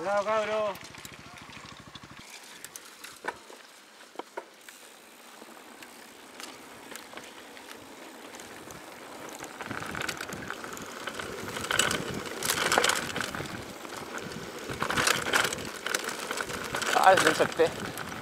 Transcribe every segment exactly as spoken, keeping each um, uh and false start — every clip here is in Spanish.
Cuidado, cabro. Ah, lo inserté.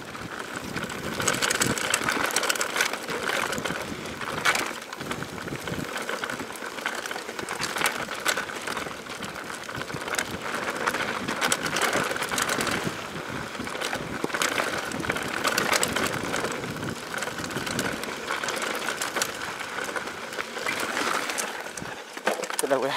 Esta es la wea.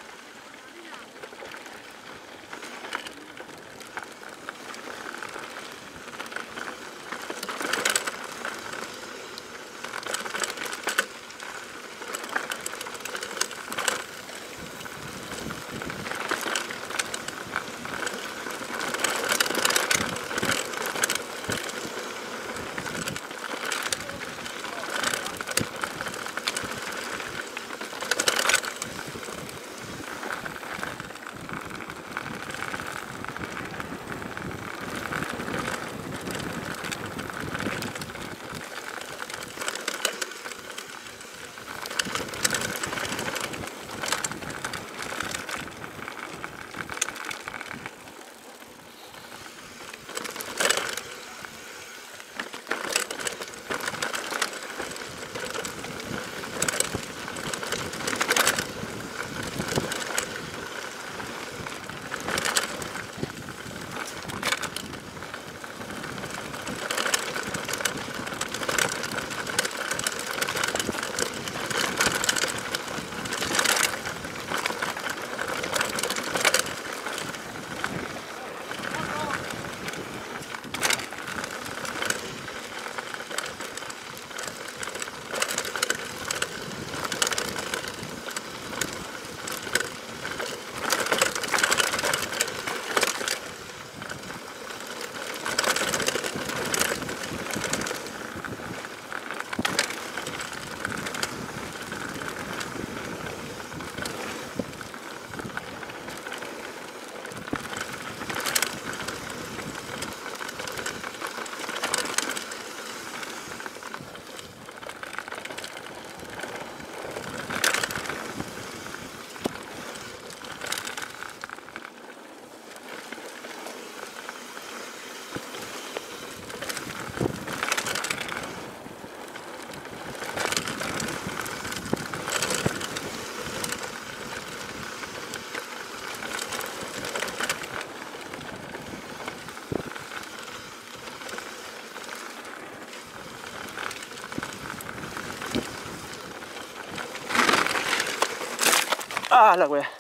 Ah, la wea.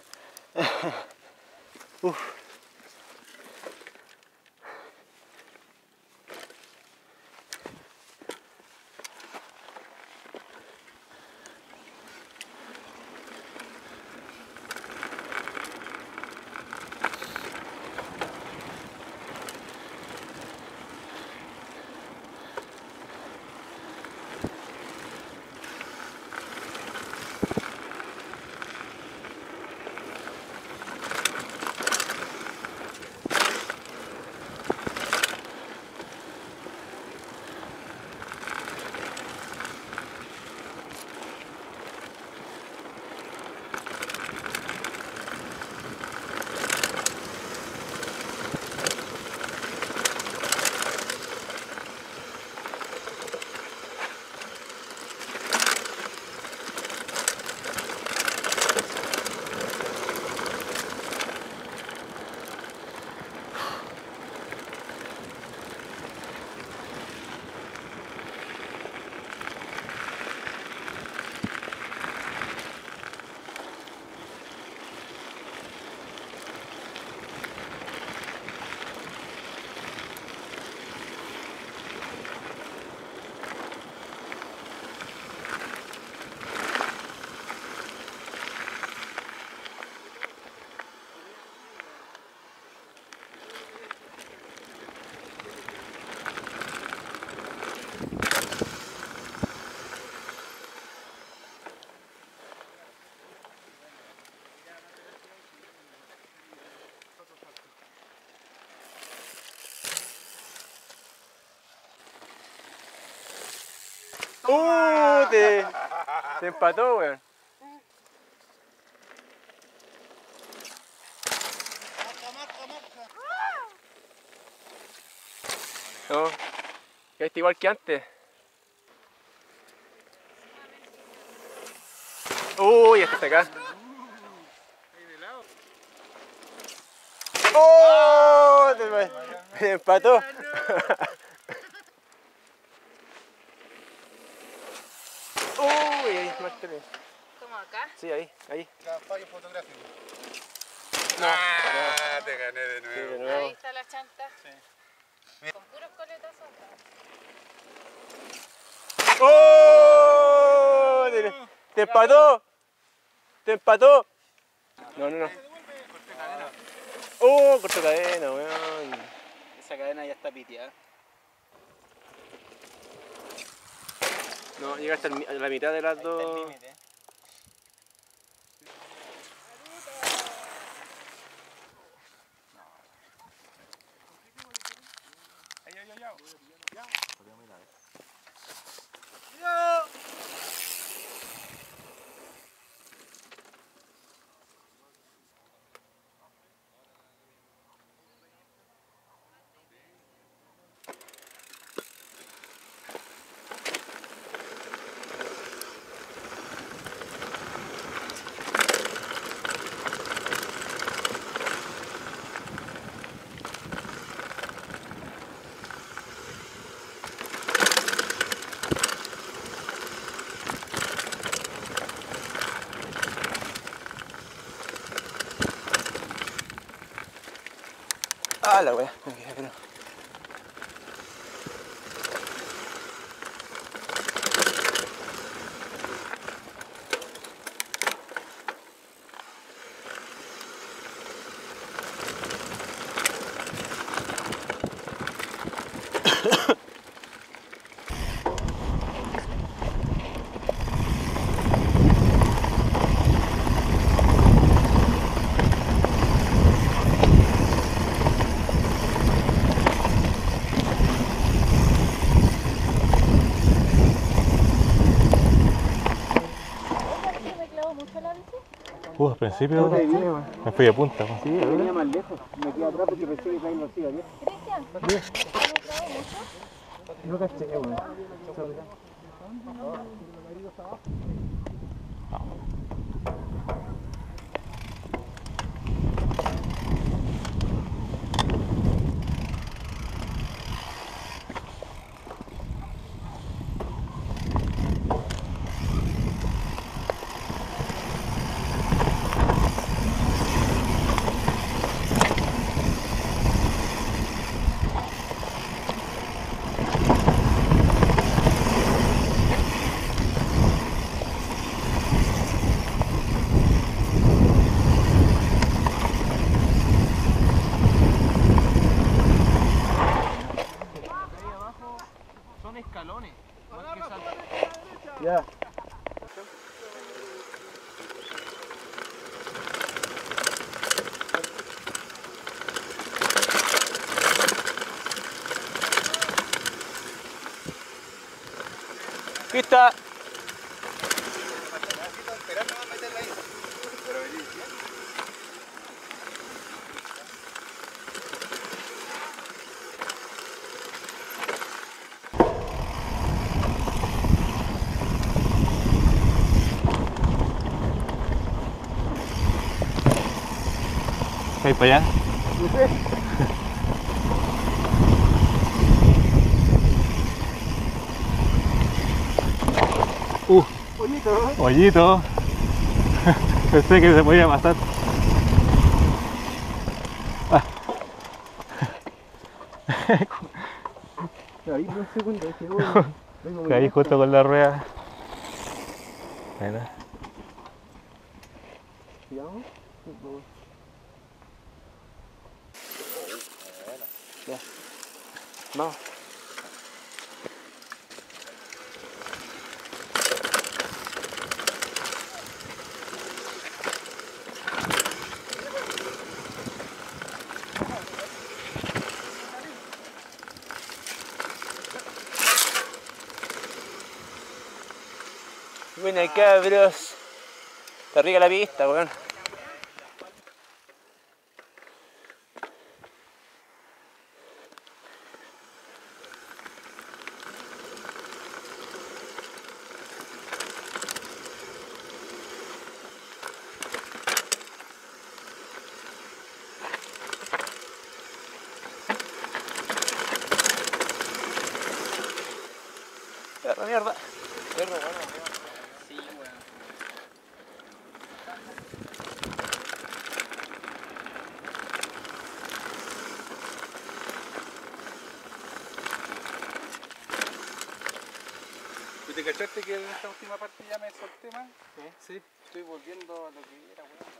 Uf. Uh, te, te empató, weón. No, quedaste igual que antes. Uy, este está acá. ¡Oh! Te empató. Uy, ahí, muéstrame. ¿Cómo acá? Sí, ahí, ahí. Fallo fotográfico. No. Ah, te gané de Sí, nuevo. de nuevo. Ahí está la chanta. Sí. Con puros coletazos atrás. ¡Oh! Te, te empató. Te empató. No, no, no. ¡Oh! Corto cadena, weón. Esa cadena ya está piteada. No, llega hasta el mi- a la mitad de las Ahí está el dos. límite. Ah, la wea. Me quedé, pero... ¿Me clavo mucho la bici? Uh, al principio me fui de punta. Sí, venía más lejos. Me quedé atrás porque pensé que traía los cigarrillos. Cristian, ¿me clavo mucho? No caché, weón. Son escalones. Ya. Pista. Esperando a meterla ahí. Pero vení. ¿Ahí para allá? Uh, hoyito. Pensé que se podía pasar. Ah. Ahí, un segundo, segundo. Caí justo con la rueda. Bueno. ¿Sigamos? Ya. Vamos. Buena cabros. Está rica la pista, weón. Perro, mierda. Perro, bueno, sí, weón. ¿Y te cachaste que en esta última parte ya me solté más? Sí. Estoy volviendo a lo que era, weón.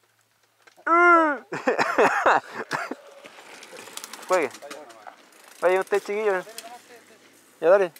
Juegue. Vaya usted, chiquillo. Ya dale.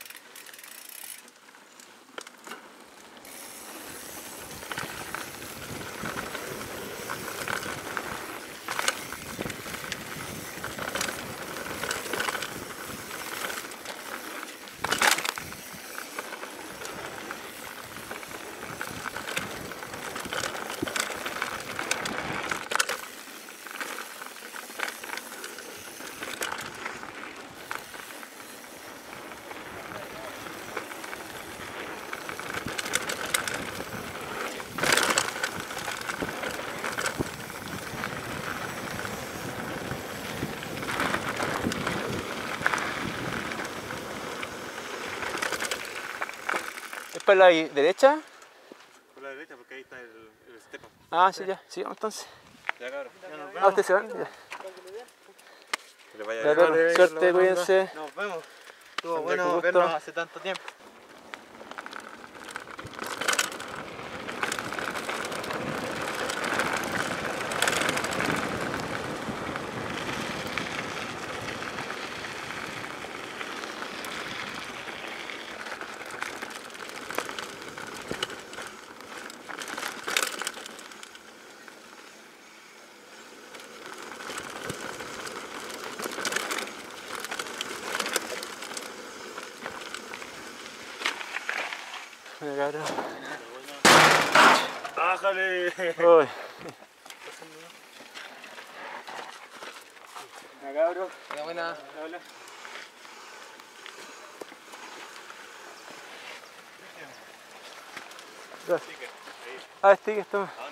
¿Es para la derecha? Por la derecha, porque ahí está el, el step up. Ah, sí, ya. Sigamos entonces. Ya, cabrón. Ah, ustedes se van. Ya. Que le vaya Ya, bien. perro. Suerte, cuídense. Nos vemos. Estuvo Con bueno gusto. vernos hace tanto tiempo. Mira, cabrón. ¡Bájale! Uy. Ya, cabrón. Ya, buena. Ah, este que está.